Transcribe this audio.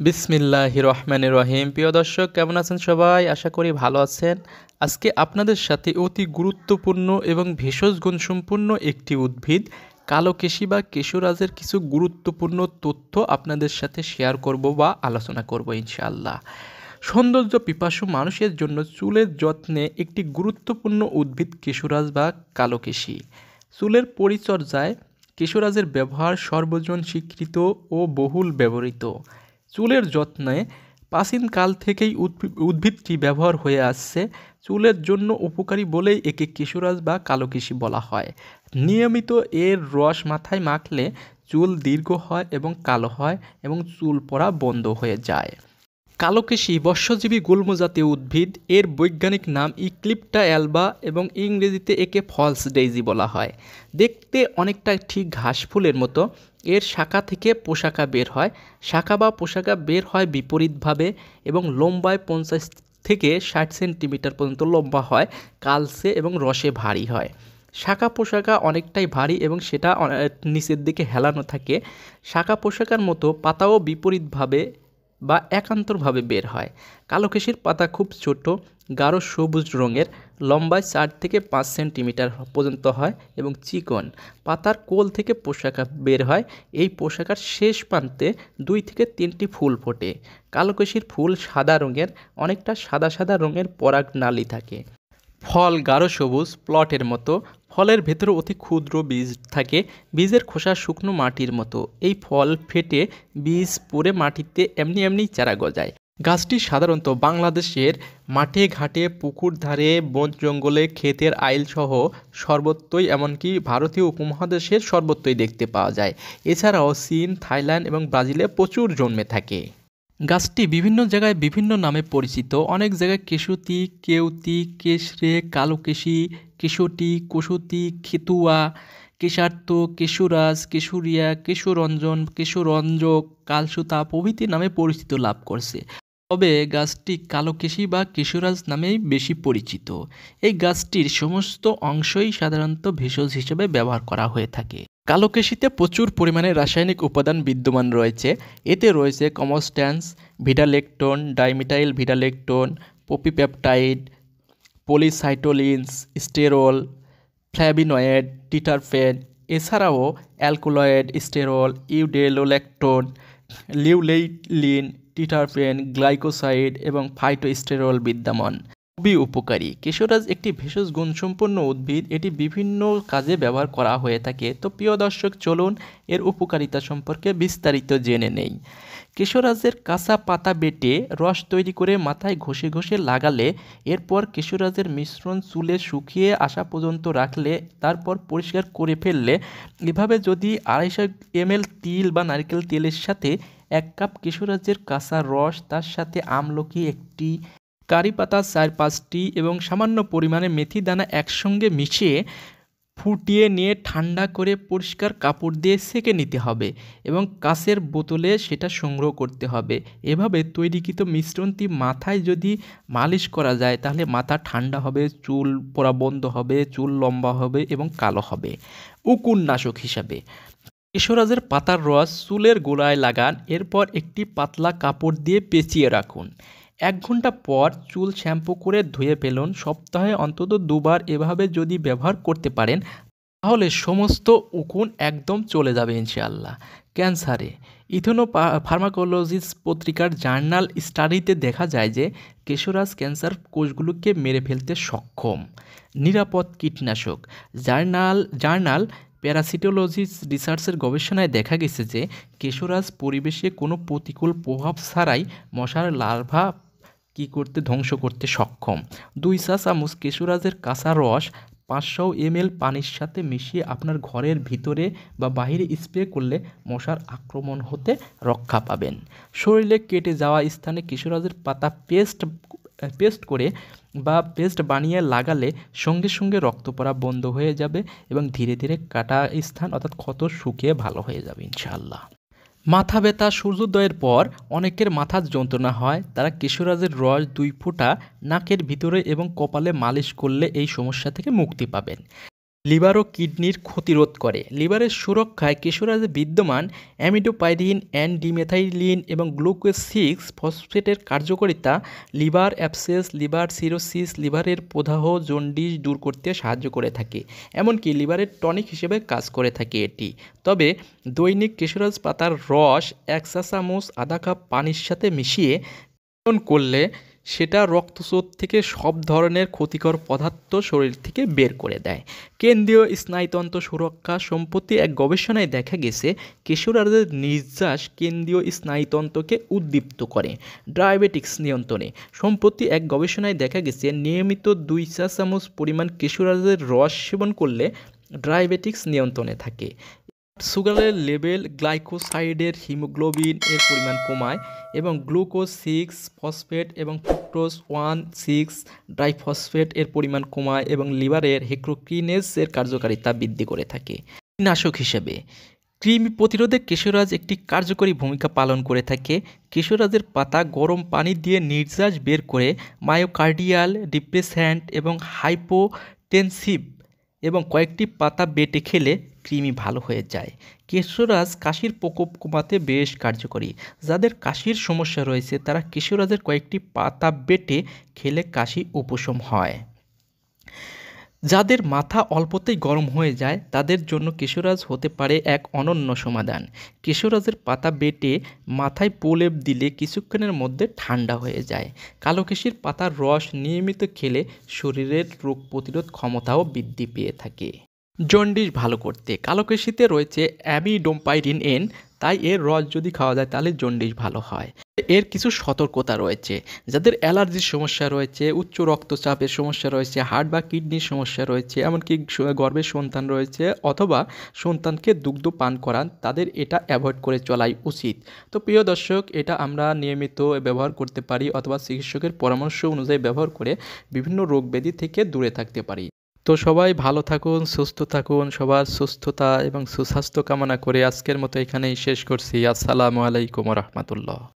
বিসমিল্লাহির রহমানির রহিম। প্রিয় দর্শক, কেমন আছেন সবাই? আশা করি ভালো আছেন। আজকে আপনাদের সাথে অতি গুরুত্বপূর্ণ এবং ভেষজ গুণসম্পন্ন একটি উদ্ভিদ কালোকেশী বা কেশরাজের কিছু গুরুত্বপূর্ণ তথ্য আপনাদের সাথে শেয়ার করব বা আলোচনা করব ইনশাআল্লাহ। সৌন্দর্য পিপাসু মানুষের জন্য চুলের যত্নে একটি গুরুত্বপূর্ণ উদ্ভিদ কেশরাজ বা কালোকেশী। চুলের পরিচর্যায় কেশরাজের ব্যবহার সর্বজন স্বীকৃত ও বহুল ব্যবহৃত। চুলের যত্নে প্রাচীনকাল থেকেই উদ্ভিদটি ব্যবহার হয়ে আসছে। চুলের জন্য উপকারী বলেই একে কেশরাজ বা কালোকেশী বলা হয়। নিয়মিত এর রস মাথায় মাখলে চুল দীর্ঘ হয় এবং কালো হয় এবং চুল পড়া বন্ধ হয়ে যায়। কালোকেশী বর্ষজীবী গুল্মজাতীয় উদ্ভিদ। এর বৈজ্ঞানিক নাম ইক্লিপ্টা অ্যালবা এবং ইংরেজিতে একে ফলস ডেইজি বলা হয়। দেখতে অনেকটা ঠিক ঘাস ফুলের মতো। এর শাখা থেকে পোশাকা বের হয়। শাখা বা পোশাকা বের হয় বিপরীতভাবে এবং লম্বায় 50 থেকে 60 সেন্টিমিটার পর্যন্ত লম্বা হয়, কালচে এবং রসে ভারী হয়। শাখা পোশাকা অনেকটাই ভারী এবং সেটা নিচের দিকে হেলানো থাকে। শাখা পোশাকার মতো পাতাও বিপরীতভাবে বা একান্তরভাবে বের হয়। কালোকেশীর পাতা খুব ছোট, গাঢ় সবুজ রঙের, লম্বায় 4 থেকে 5 সেন্টিমিটার পর্যন্ত হয় এবং চিকন। পাতার কোল থেকে পোশাকা বের হয়। এই পোশাকার শেষ প্রান্তে 2 থেকে 3টি ফুল ফোটে। কালোকেশীর ফুল সাদা রঙের, অনেকটা সাদা সাদা রঙের পরাগনালী থাকে। ফল গাঢ় সবুজ, প্লটের মতো। ফলের ভেতরে অতি ক্ষুদ্র বীজ থাকে। বীজের খোসা শুকনো মাটির মতো। এই ফল ফেটে বীজ পড়ে মাটিতে এমনি চারা গজায়। গাছটি সাধারণত বাংলাদেশের মাঠে ঘাটে, পুকুর ধারে, বন জঙ্গলে, ক্ষেতের আইলসহ সর্বত্রই, এমনকি ভারতীয় উপমহাদেশের সর্বত্রই দেখতে পাওয়া যায়। এছাড়াও চীন, থাইল্যান্ড এবং ব্রাজিলে প্রচুর জন্মে থাকে। গাছটি বিভিন্ন জায়গায় বিভিন্ন নামে পরিচিত। অনেক জায়গায় কেশুতি, কেউতি, কেশরে, কালোকেশী, কেশটি, কসুতি, খেতুয়া, কেশার্ত, কেশরাজ, কেশুরিয়া, কেশরঞ্জন, কেশরঞ্জক, কালসুতা প্রভৃতি নামে পরিচিতি লাভ করছে। তবে গাছটি কালোকেশী বা কেশরাজ নামেই বেশি পরিচিত। এই গাছটির সমস্ত অংশই সাধারণত ভেষজ হিসেবে ব্যবহার করা হয়ে থাকে। কালোকেশীতে প্রচুর পরিমাণে রাসায়নিক উপাদান বিদ্যমান রয়েছে। এতে রয়েছে কমস্ট্যান্স, ভিডালেকটোন, ডাইমিথাইল ভিডালেকটোন, পপিপেপটাইড, পলিসাইটোলিনস, স্টেরল, ফ্ল্যাভিনয়েড, টিটারফেন। এছাড়াও অ্যালকোলয়েড, স্টেরল, ইউডেলোল্যাকটোন, লিউলেইলিন, টিটারফেন, গ্লাইকোসাইড এবং ফাইটোস্টেরল বিদ্যমান। খুবই উপকারী। কেশরাজ একটি ভেষজ গুণসম্পন্ন উদ্ভিদ। এটি বিভিন্ন কাজে ব্যবহার করা হয়ে থাকে। তো প্রিয় দর্শক, চলুন এর উপকারিতা সম্পর্কে বিস্তারিত জেনে নেই। কেশরাজের কাঁচা পাতা বেটে রস তৈরি করে মাথায় ঘষে ঘষে লাগালে, এরপর কেশরাজের মিশ্রণ চুলে শুকিয়ে আসা পর্যন্ত রাখলে, তারপর পরিষ্কার করে ফেললে, এভাবে যদি 250 ml তিল বা নারকেল তেলের সাথে 1 কাপ কেশরাজের কাঁচা রস, তার সাথে আমলকি একটি, কারি পাতা 4-5টি এবং সামান্য পরিমাণে মেথি দানা একসঙ্গে মিশিয়ে ফুটিয়ে নিয়ে ঠান্ডা করে পরিষ্কার কাপড় দিয়ে সেঁকে নিতে হবে এবং কাচের বোতলে সেটা সংগ্রহ করতে হবে। এভাবে তৈরিকৃত মিশ্রণটি মাথায় যদি মালিশ করা যায় তাহলে মাথা ঠান্ডা হবে, চুল পড়া বন্ধ হবে, চুল লম্বা হবে এবং কালো হবে। উকুননাশক হিসাবে কেশরাজের পাতার রস চুলের গোড়ায় লাগান। এরপর একটি পাতলা কাপড় দিয়ে পেঁচিয়ে রাখুন। 1 ঘন্টা পর চুল শ্যাম্পু করে ধুয়ে ফেলুন। সপ্তাহে অন্তত 2 বার এভাবে যদি ব্যবহার করতে পারেন তাহলে সমস্ত উকুন একদম চলে যাবে ইনশাআল্লাহ। ক্যান্সারে ইথনো ফার্মাকোলজিস পত্রিকার জার্নাল স্টাডিতে দেখা যায় যে কেশরাজ ক্যান্সার কোষগুলোকে মেরে ফেলতে সক্ষম। নিরাপদ কীটনাশক। জার্নাল প্যারাসিটোলজি রিসার্চের গবেষণায় দেখা গেছে যে কেশরাজ পরিবেশে কোনো প্রতিকূল প্রভাব ছাড়াই মশার লার্ভা ধ্বংস করতে সক্ষম। 2 চা চামচ কেশরাজের কাঁচা রস 500 ml পানির সাথে মিশিয়ে আপনার ঘরের ভিতরে বা বাইরে স্প্রে করলে মশার আক্রমণ হতে রক্ষা পাবেন। শরীরে কেটে যাওয়া স্থানে কেশরাজের পাতা পেস্ট করে বা পেস্ট বানিয়ে লাগালে সঙ্গে সঙ্গে রক্ত পড়া বন্ধ হয়ে যাবে এবং ধীরে ধীরে কাটা স্থান অর্থাৎ ক্ষত শুকিয়ে ভালো হয়ে যাবে ইনশাআল্লাহ। মাথা ব্যথা, সূর্যোদয়ের পর অনেকের মাথার যন্ত্রণা হয়। তারা কেশরাজের রস 2 ফোঁটা নাকের ভিতরে এবং কপালে মালিশ করলে এই সমস্যা থেকে মুক্তি পাবেন। লিভার ও কিডনির ক্ষতিরোধ করে। লিভারের সুরক্ষায় কেশরাজে বিদ্যমান অ্যামিডোপাইরিন, অ্যান্ডিমেথাইলিন এবং গ্লুকোজ সিক্স ফসফেটের কার্যকারিতা লিভার অ্যাবসেস, লিভার সিরোসিস, লিভারের প্রদাহ, জন্ডিস দূর করতে সাহায্য করে থাকে। এমনকি লিভারের টনিক হিসেবে কাজ করে থাকে এটি। তবে দৈনিক কেশরাজ পাতার রস 1 চা চামচ আধা কাপ পানির সাথে মিশিয়ে সেবন করলে সেটা রক্তস্রোত থেকে সব ধরনের ক্ষতিকর পদার্থ শরীর থেকে বের করে দেয়। কেন্দ্রীয় স্নায়ুতন্ত্র সুরক্ষা সম্প্রতি এক গবেষণায় দেখা গেছে কিশোরদের নির্যাস কেন্দ্রীয় স্নায়ুতন্ত্রকে উদ্দীপ্ত করে। ডায়াবেটিক্স নিয়ন্ত্রণে সম্প্রতি এক গবেষণায় দেখা গেছে নিয়মিত 2 চা চামচ পরিমাণ কিশোরদের রস সেবন করলে ডায়াবেটিক্স নিয়ন্ত্রণে থাকে। সুগারের লেভেল, গ্লাইকোসাইডের হিমোগ্লোবিন এর পরিমাণ কমায় এবং গ্লুকোজ সিক্স ফসফেট এবং ফ্রুক্টোজ 1,6 ডাইফসফেট এর পরিমাণ কমায় এবং লিভারের হেক্রোকিনেজ এর কার্যকারিতা বৃদ্ধি করে থাকে। কীটনাশক হিসেবে কৃমি প্রতিরোধে কেশরাজ একটি কার্যকরী ভূমিকা পালন করে থাকে। কেশরাজের পাতা গরম পানি দিয়ে নির্যাস বের করে মায়োকার্ডিয়াল ডিপ্রেসেন্ট এবং হাইপোটেনসিভ এবং কয়েকটি পাতা বেটে খেলে কৃমি ভালো হয়ে যায়। কেশরাজ কাশির প্রকোপ কমাতে বেশ কার্যকরী। যাদের কাশির সমস্যা রয়েছে তারা কেশরাজের কয়েকটি পাতা বেটে খেলে কাশি উপশম হয়। যাদের মাথা অল্পতেই গরম হয়ে যায় তাদের জন্য কেশরাজ হতে পারে এক অনন্য সমাধান। কেশরাজের পাতা বেটে মাথায় প্রলেপ দিলে কিছুক্ষণের মধ্যে ঠান্ডা হয়ে যায়। কালোকেশির পাতার রস নিয়মিত খেলে শরীরের রোগ প্রতিরোধ ক্ষমতাও বৃদ্ধি পেয়ে থাকে। জন্ডিস ভালো করতে কালোকেশিতে রয়েছে অ্যামিডোপাইরিন এন, তাই এর রস যদি খাওয়া যায় তাহলে জন্ডিস ভালো হয়। এর কিছু সতর্কতা রয়েছে। যাদের অ্যালার্জির সমস্যা রয়েছে, উচ্চ রক্তচাপের সমস্যা রয়েছে, হার্ট বা কিডনির সমস্যা রয়েছে, এমনকি গর্ভে সন্তান রয়েছে অথবা সন্তানকে দুগ্ধ পান করান, তাদের এটা অ্যাভয়েড করে চলাই উচিত। তো প্রিয় দর্শক, এটা আমরা নিয়মিত ব্যবহার করতে পারি অথবা চিকিৎসকের পরামর্শ অনুযায়ী ব্যবহার করে বিভিন্ন রোগ ব্যাধি থেকে দূরে থাকতে পারি। তো সবাই ভালো থাকুন, সুস্থ থাকুন। সবার সুস্থতা এবং সুস্বাস্থ্য কামনা করে আজকের মতো এখানেই শেষ করছি। আসসালামু আলাইকুম রহমতুল্লাহ।